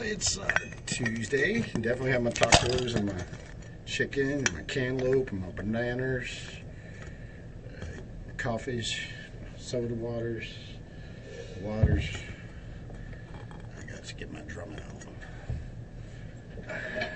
it's Tuesday. I definitely have my tacos and my chicken and my cantaloupe and my bananas, coffees, soda waters. I got to get my drum out.